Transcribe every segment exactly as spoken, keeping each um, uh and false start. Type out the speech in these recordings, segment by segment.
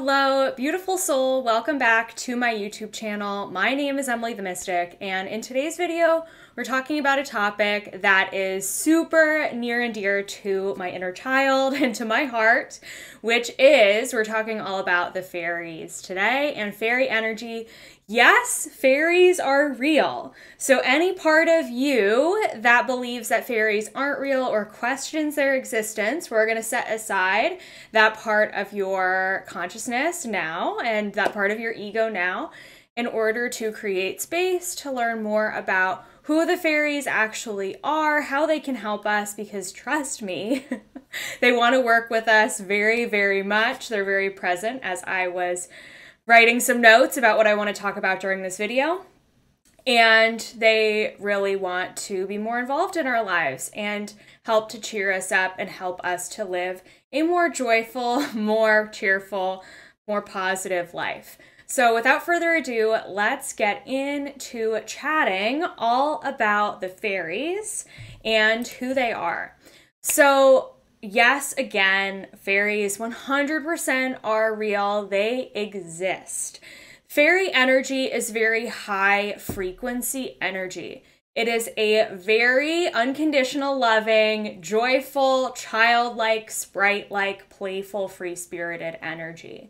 Hello, beautiful soul. Welcome back to my YouTube channel. My name is Emily the Mystic, and in today's video, we're talking about a topic that is super near and dear to my inner child and to my heart, which is we're talking all about the fairies today and fairy energy. Yes, fairies are real. So any part of you that believes that fairies aren't real or questions their existence, we're going to set aside that part of your consciousness now and that part of your ego now in order to create space to learn more about who the fairies actually are, how they can help us, because trust me, they want to work with us very, very much. They're very present as I was writing some notes about what I want to talk about during this video. And they really want to be more involved in our lives and help to cheer us up and help us to live a more joyful, more cheerful, more positive life. So without further ado, let's get into chatting all about the fairies and who they are. So yes, again, fairies one hundred percent are real. They exist. Fairy energy is very high frequency energy. It is a very unconditional, loving, joyful, childlike, sprite-like, playful, free-spirited energy.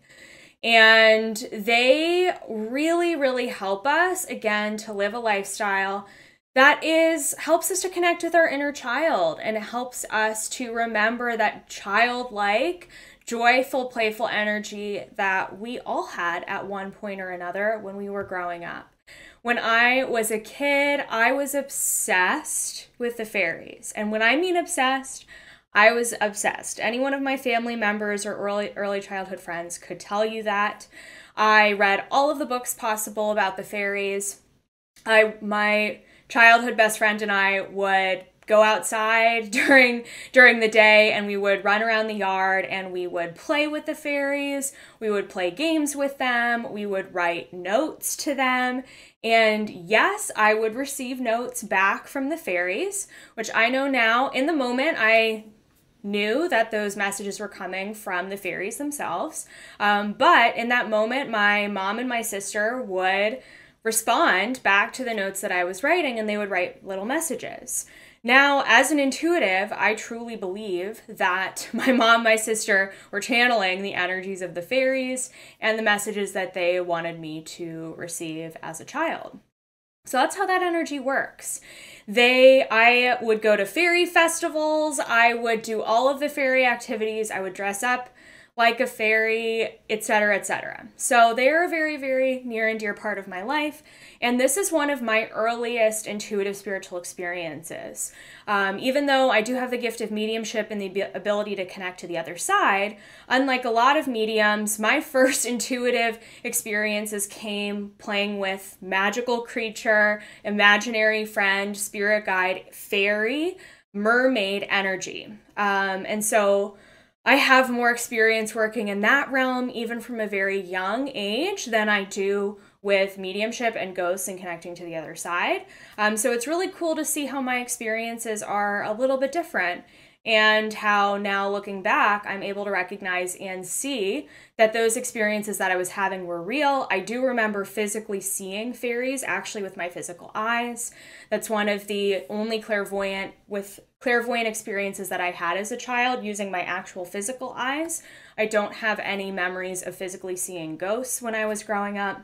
And they really, really help us, again, to live a lifestyle that is, helps us to connect with our inner child, and it helps us to remember that childlike, joyful, playful energy that we all had at one point or another when we were growing up. When I was a kid, I was obsessed with the fairies. And when I mean obsessed, I was obsessed. Any one of my family members or early, early childhood friends could tell you that. I read all of the books possible about the fairies. I, my childhood best friend and I would go outside during during the day, and we would run around the yard and we would play with the fairies. We would play games with them. We would write notes to them. And yes, I would receive notes back from the fairies, which I know now in the moment I knew that those messages were coming from the fairies themselves. Um, but in that moment, my mom and my sister would respond back to the notes that I was writing, and they would write little messages. Now, as an intuitive, I truly believe that my mom, my sister were channeling the energies of the fairies and the messages that they wanted me to receive as a child. So that's how that energy works. They, I would go to fairy festivals. I would do all of the fairy activities. I would dress up like a fairy, et cetera, et cetera. So they are a very, very near and dear part of my life. And this is one of my earliest intuitive spiritual experiences. Um, even though I do have the gift of mediumship and the ability to connect to the other side, unlike a lot of mediums, my first intuitive experiences came playing with magical creature, imaginary friend, spirit guide, fairy, mermaid energy. Um, and so I have more experience working in that realm, even from a very young age, than I do with mediumship and ghosts and connecting to the other side. Um, so it's really cool to see how my experiences are a little bit different, and how now looking back, I'm able to recognize and see that those experiences that I was having were real. I do remember physically seeing fairies, actually with my physical eyes. That's one of the only clairvoyant with clairvoyant experiences that I had as a child, using my actual physical eyes. I don't have any memories of physically seeing ghosts when I was growing up.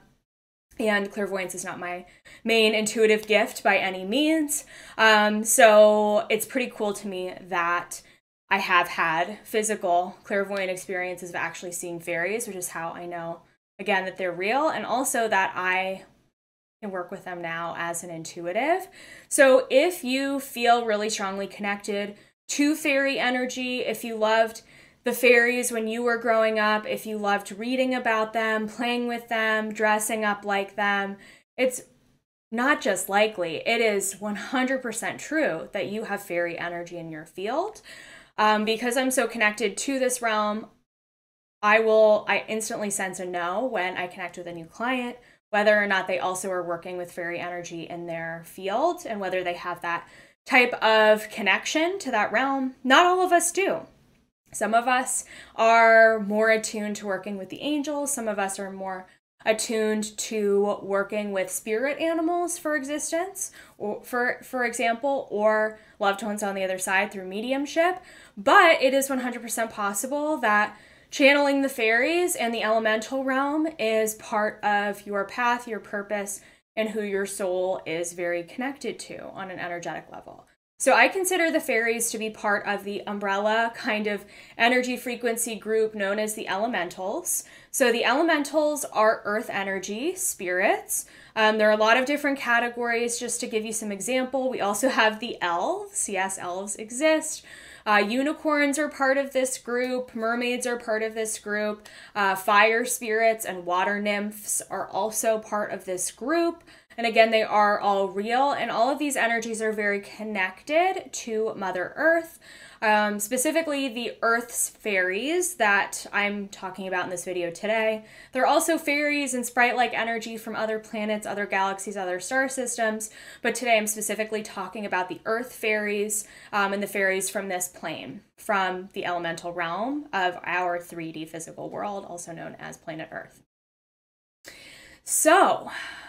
And clairvoyance is not my main intuitive gift by any means. Um, so it's pretty cool to me that I have had physical clairvoyant experiences of actually seeing fairies, which is how I know, again, that they're real, and also that I can work with them now as an intuitive. So if you feel really strongly connected to fairy energy, if you loved the fairies when you were growing up, if you loved reading about them, playing with them, dressing up like them, it's not just likely, it is one hundred percent true that you have fairy energy in your field. Um, because I'm so connected to this realm, I will, I instantly sense a no when I connect with a new client, whether or not they also are working with fairy energy in their field, and whether they have that type of connection to that realm. Not all of us do. Some of us are more attuned to working with the angels. Some of us are more attuned to working with spirit animals for existence, or for, for example, or loved ones on the other side through mediumship. But it is one hundred percent possible that channeling the fairies and the elemental realm is part of your path, your purpose, and who your soul is very connected to on an energetic level. So I consider the fairies to be part of the umbrella kind of energy frequency group known as the elementals. So the elementals are earth energy spirits. Um, there are a lot of different categories. Just to give you some example, we also have the elves. Yes, elves exist. Uh, unicorns are part of this group. Mermaids are part of this group. Uh, fire spirits and water nymphs are also part of this group. And again, they are all real, and all of these energies are very connected to Mother Earth. Um, specifically, the Earth's fairies that I'm talking about in this video today. They're also fairies and sprite-like energy from other planets, other galaxies, other star systems. But today I'm specifically talking about the Earth fairies um, and the fairies from this plane, from the elemental realm of our three D physical world, also known as planet Earth. So,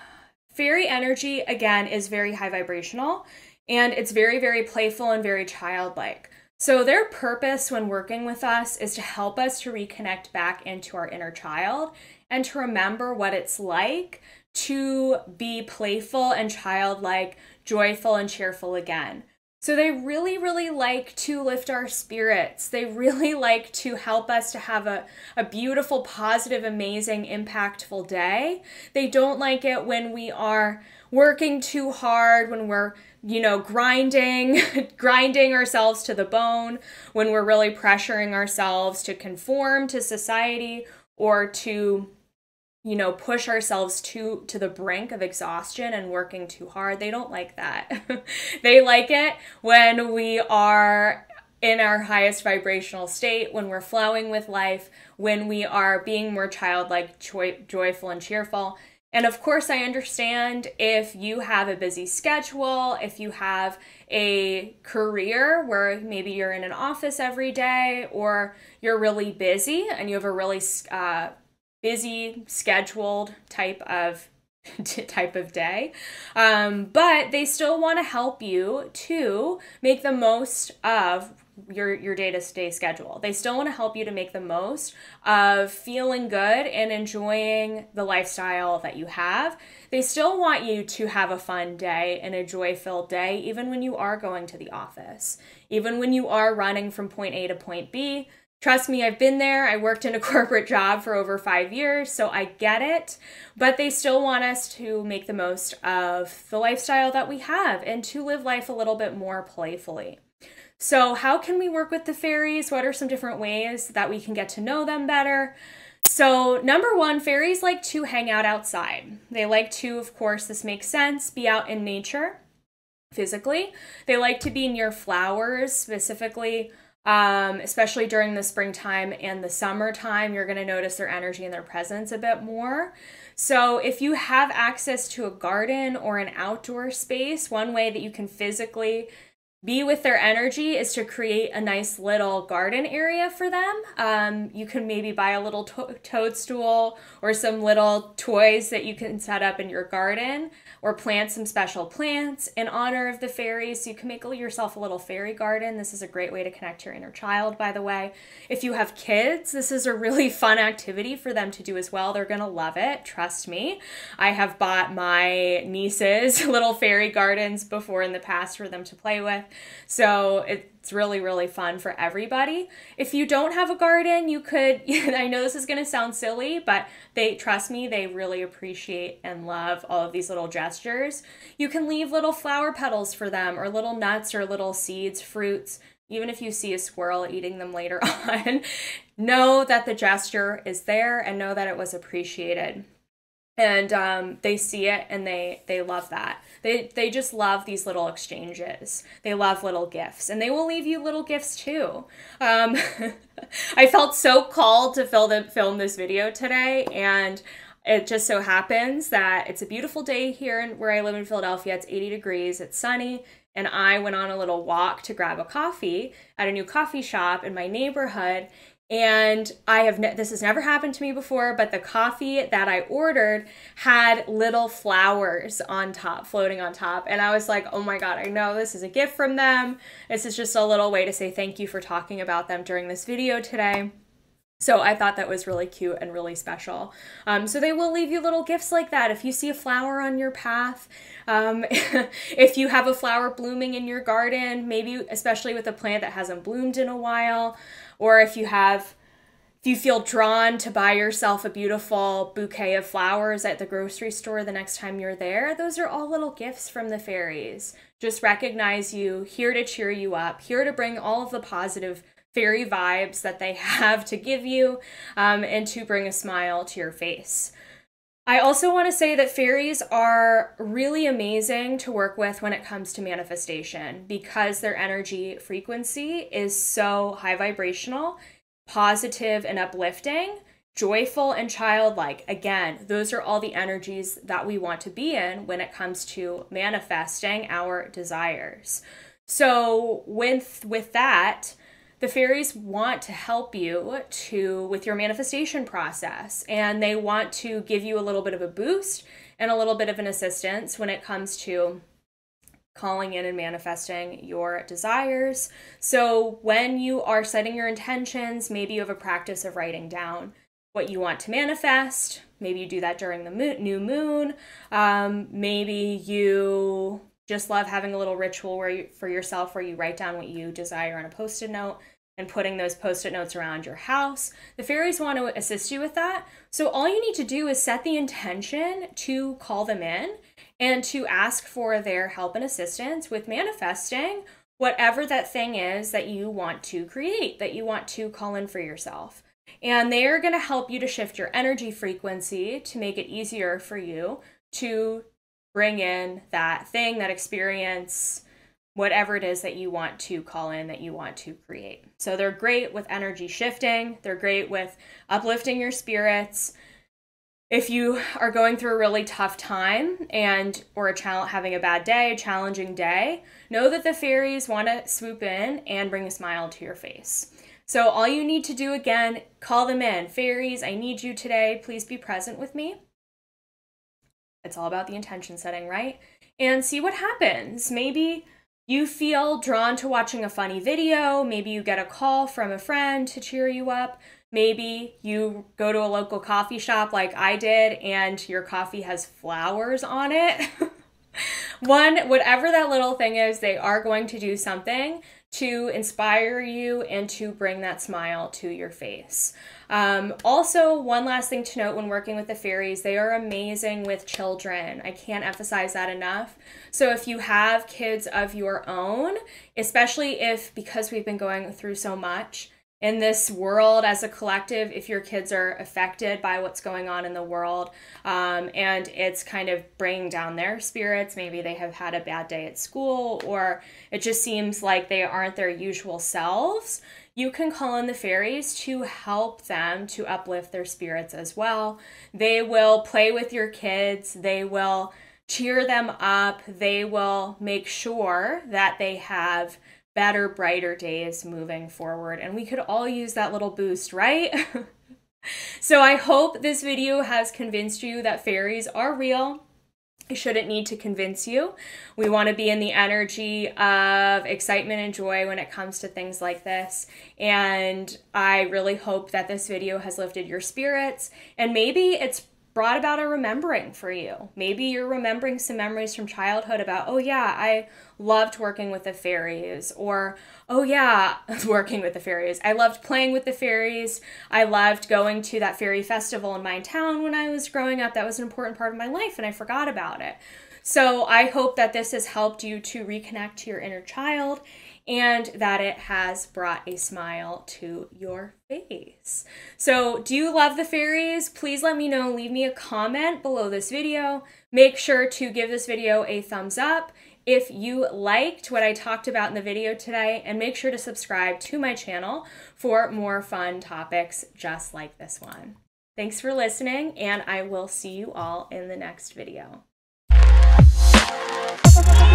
fairy energy, again, is very high vibrational, and it's very, very playful and very childlike. So their purpose when working with us is to help us to reconnect back into our inner child and to remember what it's like to be playful and childlike, joyful and cheerful again. So they really, really like to lift our spirits. They really like to help us to have a, a beautiful, positive, amazing, impactful day. They don't like it when we are working too hard, when we're, you know, grinding, grinding ourselves to the bone, when we're really pressuring ourselves to conform to society or to, you know, push ourselves to, to the brink of exhaustion and working too hard. They don't like that. They like it when we are in our highest vibrational state, when we're flowing with life, when we are being more childlike, joy, joyful, and cheerful. And of course, I understand if you have a busy schedule, if you have a career where maybe you're in an office every day, or you're really busy and you have a really uh, busy, scheduled type of type of day. Um, but they still want to help you to make the most of your your day-to-day schedule. They still want to help you to make the most of feeling good and enjoying the lifestyle that you have. They still want you to have a fun day and a joy-filled day, even when you are going to the office, even when you are running from point A to point B. Trust me, I've been there. I worked in a corporate job for over five years, so I get it. But they still want us to make the most of the lifestyle that we have and to live life a little bit more playfully. So how can we work with the fairies? What are some different ways that we can get to know them better? So number one, fairies like to hang out outside. They like to, of course, this makes sense, be out in nature physically. They like to be near flowers, specifically, um, especially during the springtime and the summertime. You're going to notice their energy and their presence a bit more. So if you have access to a garden or an outdoor space, one way that you can physically be with their energy is to create a nice little garden area for them. Um, you can maybe buy a little to toadstool or some little toys that you can set up in your garden, or plant some special plants in honor of the fairies. So you can make yourself a little fairy garden. This is a great way to connect to your inner child, by the way. If you have kids, this is a really fun activity for them to do as well. They're gonna love it, trust me. I have bought my nieces little fairy gardens before in the past for them to play with. So it's really, really fun for everybody. If you don't have a garden, you could, I know this is going to sound silly, but they, trust me, they really appreciate and love all of these little gestures. You can leave little flower petals for them, or little nuts or little seeds, fruits. Even if you see a squirrel eating them later on, know that the gesture is there and know that it was appreciated. And um, they see it and they, they love that. They, they just love these little exchanges. They love little gifts, and they will leave you little gifts too. Um, I felt so called to film, film this video today, and it just so happens that it's a beautiful day here in, where I live in Philadelphia. It's eighty degrees, it's sunny, and I went on a little walk to grab a coffee at a new coffee shop in my neighborhood. And I have, ne- this has never happened to me before, but the coffee that I ordered had little flowers on top, floating on top. And I was like, oh my God, I know this is a gift from them. This is just a little way to say thank you for talking about them during this video today. So I thought that was really cute and really special. Um, so they will leave you little gifts like that. If you see a flower on your path, um, if you have a flower blooming in your garden, maybe especially with a plant that hasn't bloomed in a while, or if you have, if you feel drawn to buy yourself a beautiful bouquet of flowers at the grocery store the next time you're there, those are all little gifts from the fairies. Just recognize you, here to cheer you up, here to bring all of the positive fairy vibes that they have to give you, um, and to bring a smile to your face. I also want to say that fairies are really amazing to work with when it comes to manifestation because their energy frequency is so high vibrational, positive and uplifting, joyful and childlike. Again, those are all the energies that we want to be in when it comes to manifesting our desires. So with, with that, the fairies want to help you to with your manifestation process, and they want to give you a little bit of a boost and a little bit of an assistance when it comes to calling in and manifesting your desires. So when you are setting your intentions, maybe you have a practice of writing down what you want to manifest. Maybe you do that during the moon, new moon. Um, maybe you just love having a little ritual where you, for yourself where you write down what you desire on a post-it note and putting those post-it notes around your house. The fairies want to assist you with that. So all you need to do is set the intention to call them in and to ask for their help and assistance with manifesting whatever that thing is that you want to create, that you want to call in for yourself. And they are going to help you to shift your energy frequency to make it easier for you to bring in that thing, that experience, whatever it is that you want to call in, that you want to create. So they're great with energy shifting. They're great with uplifting your spirits. If you are going through a really tough time and or a challenge, having a bad day, a challenging day, know that the fairies want to swoop in and bring a smile to your face. So all you need to do, again, call them in. Fairies, I need you today. Please be present with me. It's all about the intention setting, right? And see what happens. Maybe you feel drawn to watching a funny video. Maybe you get a call from a friend to cheer you up. Maybe you go to a local coffee shop like I did and your coffee has flowers on it. One, whatever that little thing is, they are going to do something to inspire you and to bring that smile to your face. Um, also, one last thing to note when working with the fairies, they are amazing with children. I can't emphasize that enough. So if you have kids of your own, especially if, because we've been going through so much in this world as a collective, if your kids are affected by what's going on in the world, um, and it's kind of bringing down their spirits, maybe they have had a bad day at school, or it just seems like they aren't their usual selves, you can call in the fairies to help them to uplift their spirits as well. They will play with your kids. They will cheer them up. They will make sure that they have better, brighter days moving forward. And we could all use that little boost, right? So I hope this video has convinced you that fairies are real. I shouldn't need to convince you. We want to be in the energy of excitement and joy when it comes to things like this. And I really hope that this video has lifted your spirits, and maybe it's brought about a remembering for you. Maybe you're remembering some memories from childhood about, oh yeah, I loved working with the fairies, or oh yeah, working with the fairies. I loved playing with the fairies. I loved going to that fairy festival in my town when I was growing up. That was an important part of my life and I forgot about it. So I hope that this has helped you to reconnect to your inner child and that it has brought a smile to your face. So do you love the fairies? Please let me know. Leave me a comment below this video. Make sure to give this video a thumbs up if you liked what I talked about in the video today, and make sure to subscribe to my channel for more fun topics just like this one. Thanks for listening, and I will see you all in the next video.